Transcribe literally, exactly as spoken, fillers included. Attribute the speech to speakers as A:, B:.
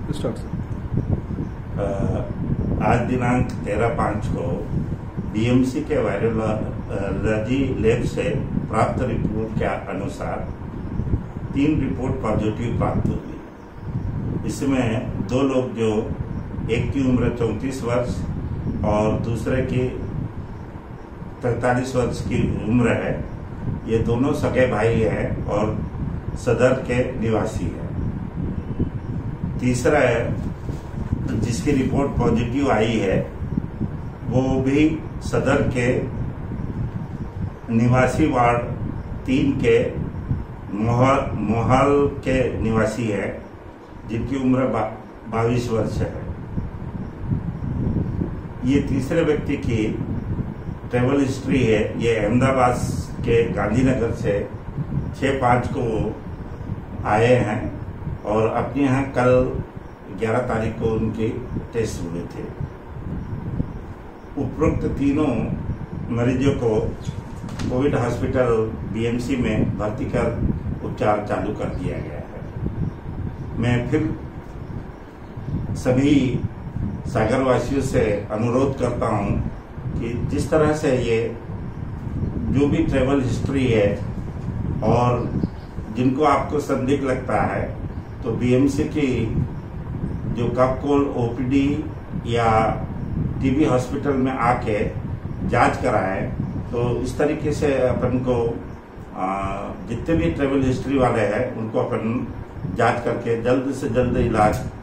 A: Start sir.
B: आज दिनांक तेरह पाँच को बीएमसी के वायरोलॉजी लैब से प्राप्त रिपोर्ट के अनुसार तीन रिपोर्ट पॉजिटिव प्राप्त हुई। इसमें दो लोग, जो एक की उम्र चौंतीस वर्ष और दूसरे की पैंतालीस वर्ष की उम्र है, ये दोनों सगे भाई हैं और सदर के निवासी हैं। तीसरा है जिसकी रिपोर्ट पॉजिटिव आई है, वो भी सदर के निवासी वार्ड तीन के मोहल मोहल के निवासी है, जिनकी उम्र बाईस वर्ष है। ये तीसरे व्यक्ति की ट्रेवल हिस्ट्री है। ये अहमदाबाद के गांधीनगर से छः पाँच को आए हैं और अपने यहाँ कल ग्यारह तारीख को उनके टेस्ट हुए थे। उपरोक्त तीनों मरीजों को कोविड हॉस्पिटल बीएमसी में भर्ती कर उपचार चालू कर दिया गया है। मैं फिर सभी सागरवासियों से अनुरोध करता हूं कि जिस तरह से ये जो भी ट्रेवल हिस्ट्री है और जिनको आपको संदिग्ध लगता है, तो बीएमसी की जो कपकोल ओपीडी या टीबी हॉस्पिटल में आके जांच कराए, तो इस तरीके से अपन को जितने भी ट्रेवल हिस्ट्री वाले हैं उनको अपन जांच करके जल्द से जल्द इलाज